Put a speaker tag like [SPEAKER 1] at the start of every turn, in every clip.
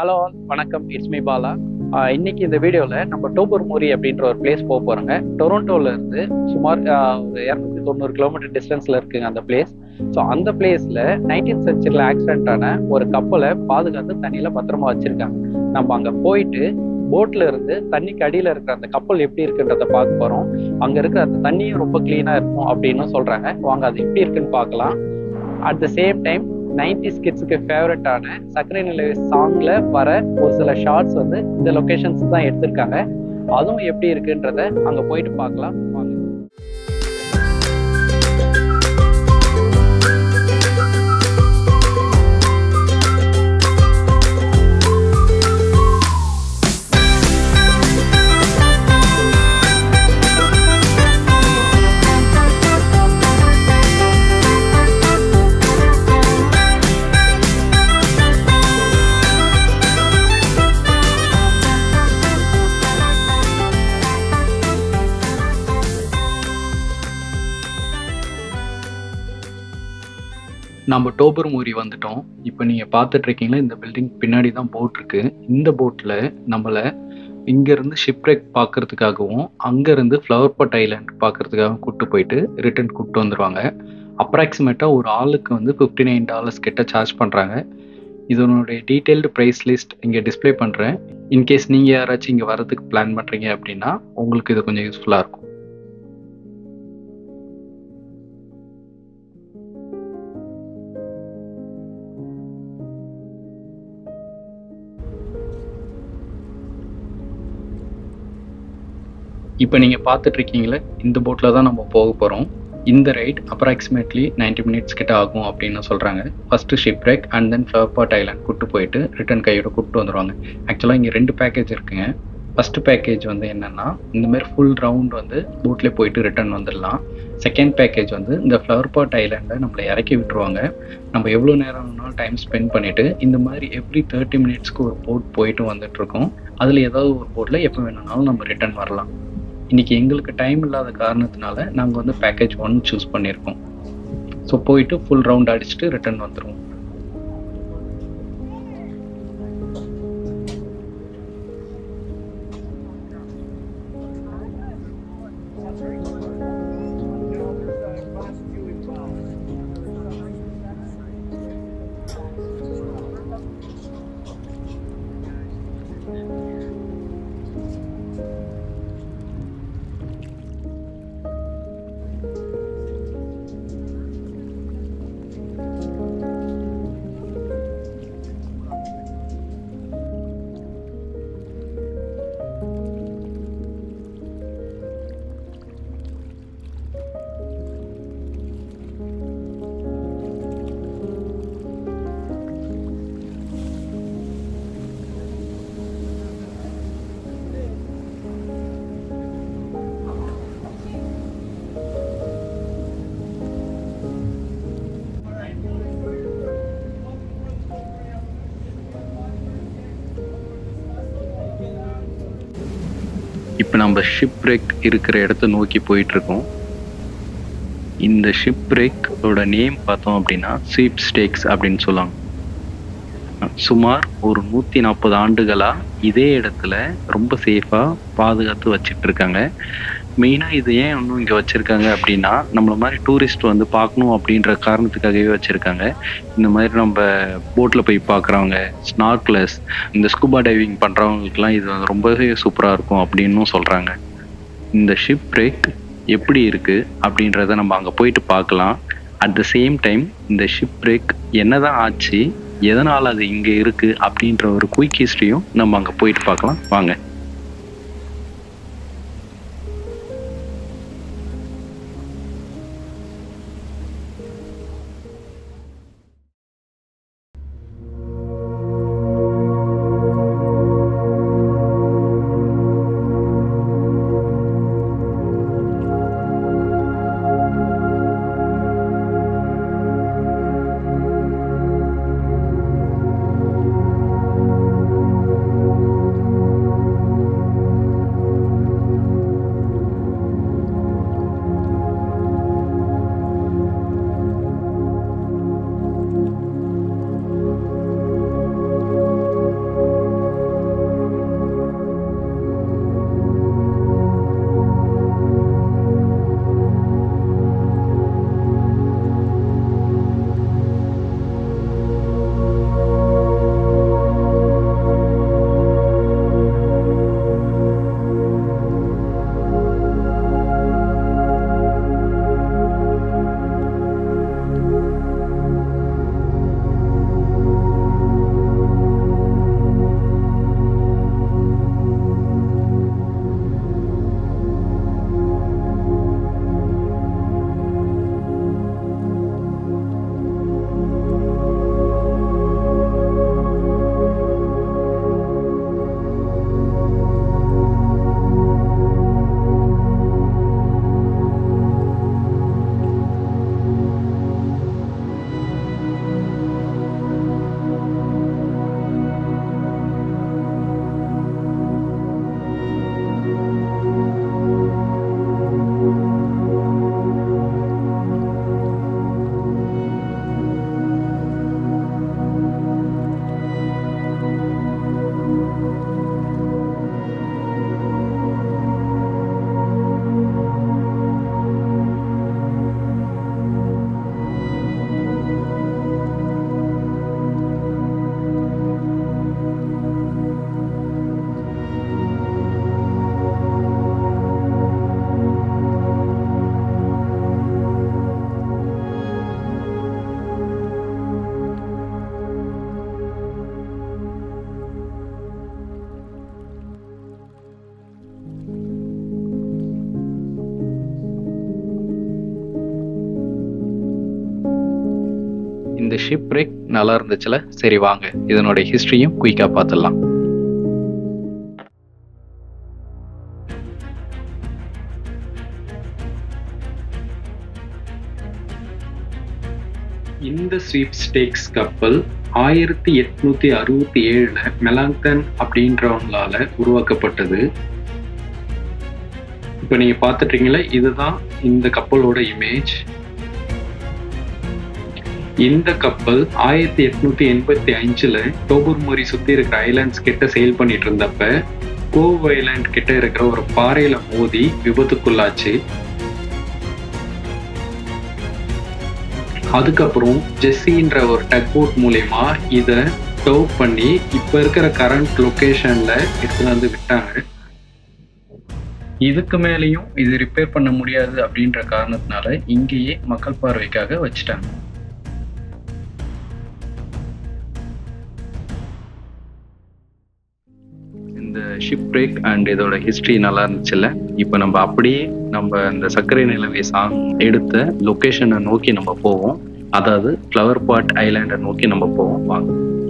[SPEAKER 1] Hello வணக்கம், it's me Bala. இன்னைக்கு இந்த வீடியோவில் நம்ம டோபர்மோரி அப்படின்ற ஒரு பிளேஸ் போக போகிறோங்க. டொரண்டோவில் இருந்து சுமார் ஒரு 290 கிலோமீட்டர் டிஸ்டன்ஸில் இருக்குங்க அந்த பிளேஸ். ஸோ அந்த பிளேஸில் 19th சென்ச்சுரியில் ஆக்சிடென்ட் ஆன ஒரு கப்பலை பாதுகாத்து தண்ணியில் பத்திரமா வச்சுருக்காங்க. நம்ம அங்கே போயிட்டு போட்டில் இருந்து தண்ணிக்கு அடியில் இருக்கிற அந்த கப்பல் எப்படி இருக்குன்றதை பார்க்க போகிறோம். அங்கே இருக்கிற அந்த தண்ணியும் ரொம்ப க்ளீனாக இருக்கும் அப்படின்னு சொல்கிறாங்க. வாங்க அது எப்படி இருக்குன்னு பார்க்கலாம். At the same time 90s கிட்ஸுக்கு ஃபேவரட்டான சக்கரை நிலவு சாங்ல வர ஒரு சில ஷார்ட்ஸ் வந்து இந்த லொகேஷன்ஸ் தான் எடுத்திருக்காங்க. அதுவும் எப்படி இருக்குன்றத அங்க போயிட்டு பார்க்கலாம் வாங்க. நம்ம டோபர்மோரி வந்துட்டோம். இப்போ நீங்கள் பார்த்துட்ருக்கீங்களா, இந்த பில்டிங் பின்னாடி தான் போட் இருக்குது. இந்த போட்டில் நம்மளை இங்கேருந்து ஷிப்ரெக் பார்க்குறதுக்காகவும் அங்கேருந்து ஃப்ளவர் பாட் ஐலாண்ட் பார்க்குறதுக்காகவும் கூப்பிட்டு போயிட்டு ரிட்டர்ன் கூப்பிட்டு வந்துடுவாங்க. அப்ராக்சிமேட்டாக ஒரு ஆளுக்கு வந்து $59 கிட்ட சார்ஜ் பண்ணுறாங்க. இதனுடைய டீட்டெயில்டு ப்ரைஸ் லிஸ்ட் இங்கே டிஸ்பிளே பண்ணுறேன். இன்கேஸ் நீங்கள் யாராச்சும் இங்கே வரதுக்கு பிளான் பண்ணுறீங்க அப்படின்னா உங்களுக்கு இது கொஞ்சம் யூஸ்ஃபுல்லாக இருக்கும். இப்போ நீங்கள் பார்த்துட்ருக்கீங்களே, இந்த போட்டில் தான் நம்ம போக போகிறோம். இந்த ரைட் அப்ராக்சிமேட்லி 90 மினிட்ஸ் கிட்ட ஆகும் அப்படின்னு சொல்கிறாங்க. First shipwreck and then flower pot island கூப்பிட்டு போயிட்டு ரிட்டர்ன் கையோட கூப்பிட்டு வந்துடுவாங்க. ஆக்சுவலாக இங்கே 2 பேக்கேஜ் இருக்குங்க. ஃபஸ்ட்டு பேக்கேஜ் வந்து என்னென்னா, இந்தமாதிரி ஃபுல் ரவுண்ட் வந்து போட்லேயே போயிட்டு ரிட்டர்ன் வந்துடலாம். செகண்ட் பேக்கேஜ் வந்து இந்த ஃப்ளவர் பாட் ஐலாண்டை நம்மளை இறக்கி விட்டுருவாங்க. நம்ம எவ்வளோ நேரம் வேணாலும் டைம் ஸ்பெண்ட் பண்ணிவிட்டு இந்த மாதிரி எவ்ரி 30 மினிட்ஸ்க்கு ஒரு போட் போயிட்டு வந்துட்டுருக்கோம். அதில் ஏதாவது ஒரு போட்டில் எப்போ வேணும்னாலும் நம்ம ரிட்டர்ன் வரலாம். இன்றைக்கி எங்களுக்கு டைம் இல்லாத காரணத்தினால நாங்கள் வந்து பேக்கேஜ் 1 சூஸ் பண்ணியிருக்கோம். ஸோ போயிட்டு ஃபுல் ரவுண்ட் அடிச்சுட்டு ரிட்டர்ன் வந்துடுவோம். இப்போ நம்ம ஷிப்ரெக் இருக்கிற இடத்த நோக்கி போயிட்டுருக்கோம். இந்த ஷிப்ரெக்கோட நேம் பார்த்தோம் அப்படின்னா ஸ்வீப்ஸ்டேக்ஸ் அப்படின்னு சொல்லுவாங்க. சுமார் ஒரு 140 ஆண்டுகளாக இதே இடத்துல ரொம்ப சேஃபாக பாதுகாத்து வச்சிட்ருக்காங்க. மெயினாக இது ஏன் இன்னும் இங்கே வச்சுருக்காங்க அப்படின்னா, நம்மள மாதிரி டூரிஸ்ட் வந்து பார்க்கணும் அப்படின்ற காரணத்துக்காகவே வச்சுருக்காங்க. இந்த மாதிரி நம்ம போட்டில் போய் பார்க்குறவங்க, ஸ்னார்க்லர்ஸ், இந்த ஸ்கூபா டைவிங் பண்ணுறவங்களுக்குலாம் இது ரொம்பவே சூப்பராக இருக்கும் அப்படின்னும் சொல்கிறாங்க. இந்த ஷிப்ரெக் எப்படி இருக்குது அப்படின்றத நம்ம அங்கே போயிட்டு பார்க்கலாம். அட் த சேம் டைம் இந்த ஷிப்ரெக் என்ன தான் ஆச்சு, எதனால் அது இங்கே இருக்குது அப்படின்ற ஒரு குயிக் ஹிஸ்ட்ரியும் நம்ம அங்கே போயிட்டு பார்க்கலாம் வாங்க. ஷிப் பிரேக் நல்லா இருந்துச்சுல. சரி வாங்க இதனோட ஹிஸ்டரியும் குயிக்காக பார்த்துடலாம். இந்த ஸ்வீப்ஸ்டேக்ஸ் கப்பல் 1867 மெலாங்டன் அப்படின்றவங்களால உருவாக்கப்பட்டது. இப்போ நீங்க பார்த்துட்டீங்களா, இதுதான் இந்த கப்பலோட இமேஜ். இந்த கப்பல் 1885 டோபர்மோரி சுத்தி இருக்கிற ஐலாண்ட்ஸ் கிட்ட செயில் பண்ணிட்டு இருந்தப்ப கோவ் ஐலாண்ட் கிட்ட இருக்கிற ஒரு பாறையில மோதி விபத்துக்குள்ளாச்சு. அதுக்கப்புறம் ஜெஸ்ஸின்ற ஒரு டக் போட் மூலயமா இதை டோவ் பண்ணி இப்போ இருக்கிற கரண்ட் லொக்கேஷன்ல எடுத்துட்டு வந்து விட்டாங்க. இதுக்கு மேலேயும் இது ரிப்பேர் பண்ண முடியாது அப்படின்ற காரணத்தினால இங்கேயே மக்கள் பார்வைக்காக வச்சுட்டாங்க. இந்த ஷிப் பிரேக் அண்ட் இதோட ஹிஸ்டரி நல்லா இருந்துச்சுல்ல. இப்போ நம்ம அப்படியே இந்த சர்க்கரை நிலவை சாங் எடுத்த லொக்கேஷனை நோக்கி நம்ம போவோம். அதாவது ஃப்ளவர் பாட் ஐலாண்டை நோக்கி நம்ம போவோம். வாங்க.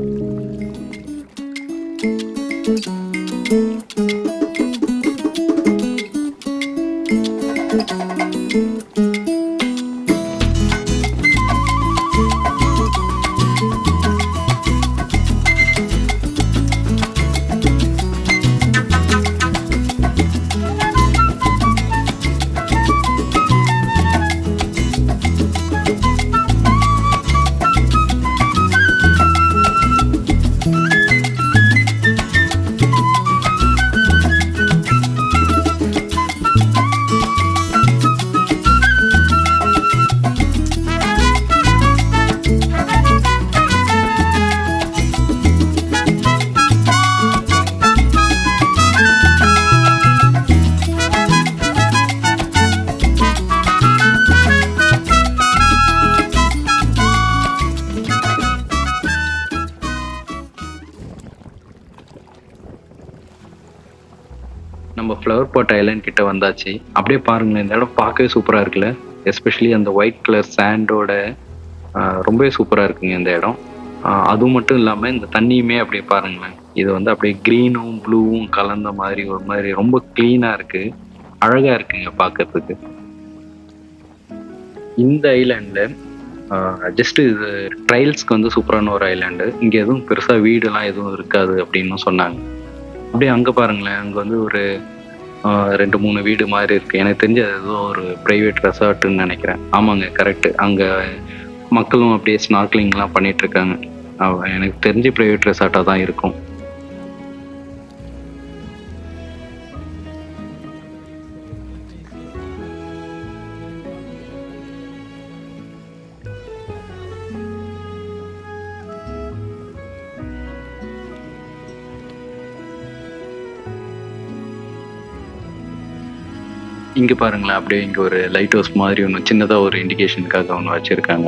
[SPEAKER 1] நம்ம ஃப்ளவர் பாட் ஐலாண்ட் கிட்ட வந்தாச்சு. அப்படியே பாருங்களேன், இந்த இடம் பார்க்கவே சூப்பராக இருக்குல்ல. எஸ்பெஷலி அந்த ஒயிட் கலர் சாண்டோட ரொம்பவே சூப்பராக இருக்குங்க இந்த இடம். அதுவும் மட்டும் இல்லாமல் இந்த தண்ணியுமே அப்படியே பாருங்களேன், இது அப்படியே க்ரீனும் ப்ளூவும் கலந்த மாதிரி ஒரு மாதிரி ரொம்ப க்ளீனாக இருக்குது, அழகாக இருக்குங்க பார்க்கறதுக்கு. இந்த ஐலாண்டில் ஜஸ்ட்டு இது ட்ரையல்ஸ்க்கு சூப்பரான ஒரு ஐலாண்டு. இங்கே எதுவும் பெருசாக வீடெல்லாம் எதுவும் இருக்காது அப்படின்னு சொன்னாங்க. அப்படியே அங்கே பாருங்களேன், அங்கே ஒரு 2-3 வீடு மாதிரி இருக்குது. எனக்கு தெரிஞ்ச அது ஏதோ ஒரு ப்ரைவேட் ரெசார்ட்டுன்னு நினைக்கிறேன். ஆமாங்க, கரெக்டு. அங்கே மக்களும் அப்படியே ஸ்நார்க்லிங்லாம் பண்ணிட்டு இருக்காங்க. எனக்கு தெரிஞ்ச ப்ரைவேட் ரெசார்ட்டாக தான் இருக்கும். இங்கே பாருங்களேன், அப்படியே இங்கே ஒரு லைட் ஹவுஸ் மாதிரி ஒன்று சின்னதாக ஒரு இண்டிகேஷனுக்காக ஒன்று வச்சுருக்காங்க.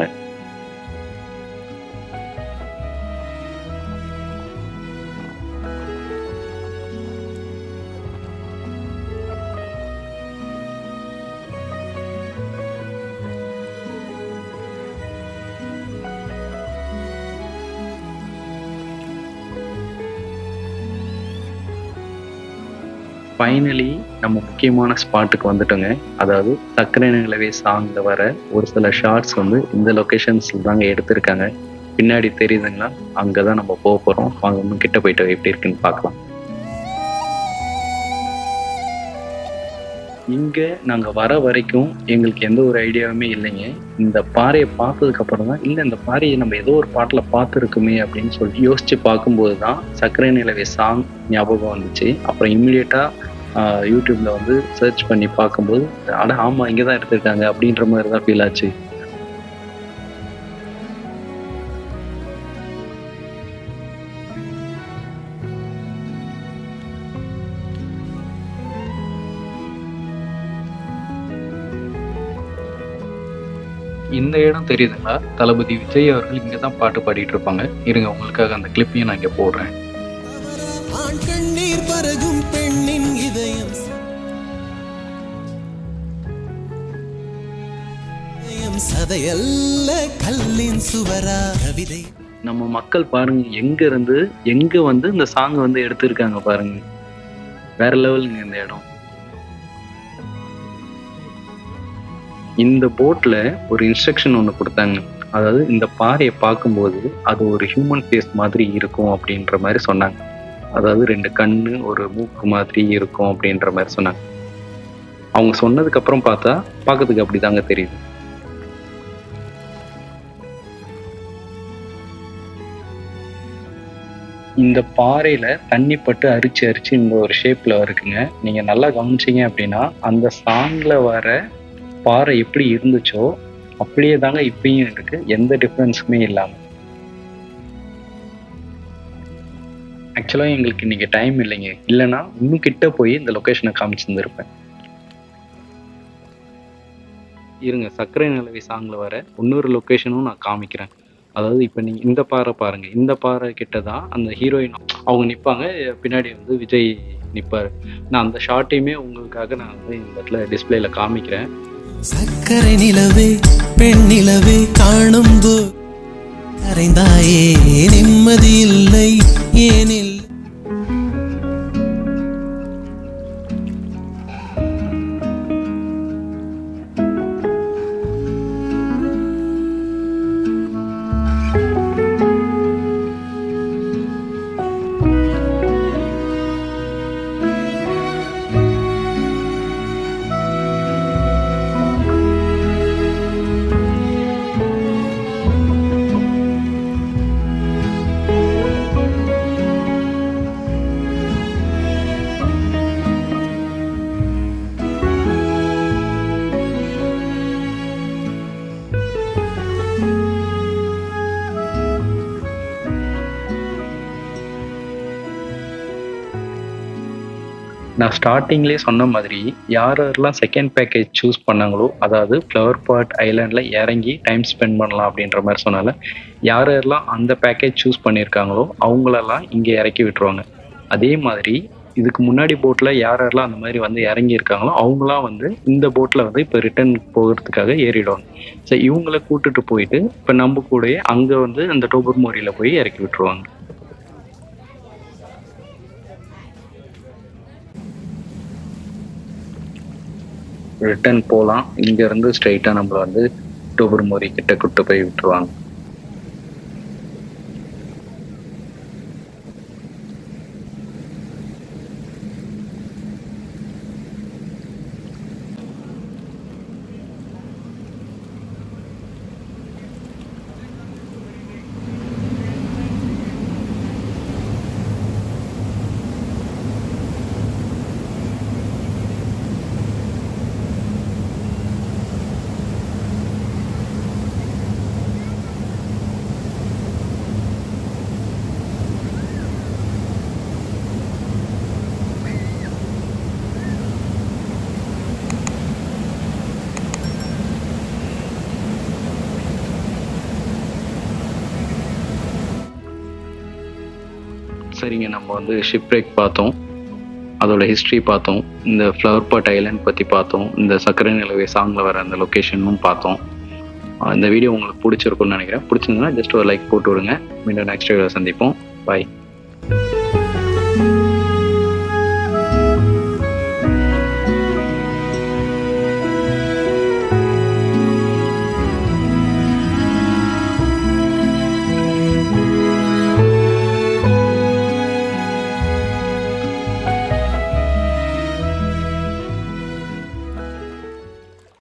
[SPEAKER 1] ஃபைனலி நம்ம முக்கியமான ஸ்பாட்டுக்கு வந்துட்டோங்க. அதாவது சர்க்கரை நிலவே சாங்கில் வர ஒரு சில ஷார்ட்ஸ் இந்த லொக்கேஷன்ஸில் தாங்க எடுத்திருக்காங்க. பின்னாடி தெரியுதுங்களா, அங்கே தான் நம்ம போக போகிறோம். வாங்க இன்னும் கிட்ட போயிட்டு எப்படி இருக்குன்னு பார்க்கலாம். இங்கே நாங்கள் வர வரைக்கும் எங்களுக்கு எந்த ஒரு ஐடியாவுமே இல்லைங்க. இந்த பாறையை பார்த்ததுக்கப்புறம் தான், இல்லை இந்த பாறையை நம்ம ஏதோ ஒரு பாட்டில் பார்த்துருக்குமே அப்படின்னு சொல்லி யோசித்து பார்க்கும்போது தான் சர்க்கரை நிலவே சாங் ஞாபகம் வந்துச்சு. அப்புறம் இம்மிடியேட்டாக யூடியூப்ல சர்ச் பண்ணி பார்க்கும்போது, அட ஆமாம் இங்கே தான் எடுத்திருக்காங்க அப்படின்ற மாதிரி தான் ஃபீல் ஆச்சு. இந்த இடம் தெரியுதுங்களா, தளபதி விஜய் அவர்கள் இங்கே தான் பாட்டு பாடிட்டு இருப்பாங்க. இருங்க, உங்களுக்காக அந்த கிளிப்பையும் நான் இங்கே போடுறேன்.
[SPEAKER 2] கதையல்ல கல்லின் சுவரா கவிதை.
[SPEAKER 1] நம்ம மக்கள் பாருங்க எங்க இருந்து எங்க வந்து இந்த சாங் வந்து எடுத்திருக்காங்க பாருங்க. வேற லெவலுங்க இந்த இடம். இந்த போட்ல ஒரு இன்ஸ்ட்ரக்ஷன் ஒன்று கொடுத்தாங்க. அதாவது இந்த பாறையை பார்க்கும்போது அது ஒரு ஹியூமன் ஃபேஸ் மாதிரி இருக்கும் அப்படின்ற மாதிரி சொன்னாங்க. அதாவது 2 கண்ணு ஒரு மூக்கு மாதிரி இருக்கும் அப்படின்ற மாதிரி சொன்னாங்க. அவங்க சொன்னதுக்கு அப்புறம் பார்த்தா பார்க்கறதுக்கு அப்படிதாங்க தெரியுது. இந்த பாறையில தண்ணி பட்டு அரிச்சு அரிச்சு இந்த ஒரு ஷேப்ல இருக்குங்க. நீங்க நல்லா கவனிச்சீங்க அப்படின்னா அந்த சாங்ல வர பாறை எப்படி இருந்துச்சோ அப்படியே தாங்க இப்பயும் இருக்கு, எந்த டிஃபரன்ஸுமே இல்லாம. ஆக்சுவலா எங்களுக்கு இன்னைக்கு டைம் இல்லைங்க, இல்லைன்னா இன்னும் கிட்ட போய் இந்த லொகேஷனை காமிச்சிருந்திருப்பேன். இருங்க, சர்க்கரை நிலவை சாங்ல வர இன்னொரு லொகேஷனும் நான் காமிக்கிறேன். அதாவது இப்போ நீங்க இந்த பாறை பாருங்க, இந்த பாறை கிட்ட தான் அந்த ஹீரோயின் அவங்க நிற்பாங்க, பின்னாடி வந்து விஜய் நிற்பாரு. நான் அந்த ஷார்ட்டையுமே உங்களுக்காக நான் வந்து இந்த இடத்துல டிஸ்பிளேல காமிக்கிறேன்.
[SPEAKER 2] சக்கரை நிலவே பெண் நிலவே காணும் கரைந்தாயே நிம்மதி இல்லை ஏனில்.
[SPEAKER 1] நான் ஸ்டார்டிங்லேயே சொன்ன மாதிரி யாரெல்லாம் செகண்ட் பேக்கேஜ் சூஸ் பண்ணாங்களோ, அதாவது ஃப்ளவர் பாட் ஐலாண்டில் இறங்கி டைம் ஸ்பெண்ட் பண்ணலாம் அப்படின்ற மாதிரி சொன்னால, யாரெல்லாம் அந்த பேக்கேஜ் சூஸ் பண்ணியிருக்காங்களோ அவங்களெல்லாம் இங்கே இறக்கி விட்டுருவாங்க. அதே மாதிரி இதுக்கு முன்னாடி போட்டில் யாரெல்லாம் அந்த மாதிரி வந்து இறங்கியிருக்காங்களோ அவங்களாம் வந்து இந்த போட்டில் வந்து இப்போ ரிட்டர்ன் போகிறதுக்காக ஏறிடுவாங்க. ஸோ இவங்களை கூட்டுட்டு போயிட்டு இப்போ நம்ம கூடயே அங்கே வந்து அந்த டோபர்மோரியில் போய் இறக்கி விட்டுருவாங்க. ரிட்டர்ன் போகலாம், இங்கேருந்து ஸ்ட்ரைட்டாக நம்மளை வந்து டோபர்மோரி கிட்ட கூட்டு போய் விட்டுருவாங்க. சரிங்க, நம்ம வந்து ஷிப் பிரேக் பார்த்தோம், அதோட ஹிஸ்ட்ரி பார்த்தோம், இந்த ஃப்ளவர் பாட் ஐலாண்ட் பற்றி பார்த்தோம், இந்த சக்கரை நிலவை சாங்கில் வர அந்த லொக்கேஷனும் பார்த்தோம். இந்த வீடியோ உங்களுக்கு பிடிச்சிருக்கும்னு நினைக்கிறேன். பிடிச்சிருந்ததுன்னா ஜஸ்ட் ஒரு லைக் போட்டு விடுங்க. மீண்டும் நெக்ஸ்ட் வீடியோவில் சந்திப்போம். பாய்.